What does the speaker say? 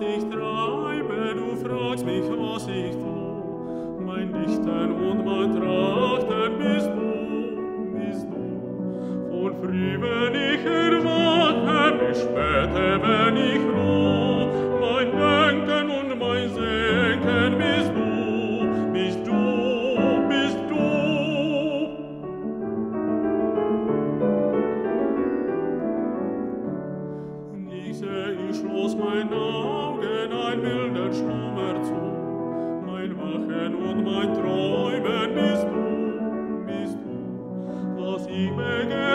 ich treibe, du fragst mich, was ich tu. Mein Dichten und mein Trachten bist du, bist du. Von früh, wenn ich erwache, bis später, wenn ich ruh. Mein Denken und mein Senken bist du, bist du, bist du. Ich seh, ich schloss mein Augen, ein wilder Schlummer zu. Mein Wachen und mein Träumen bist du, bist du. Was ich begehre,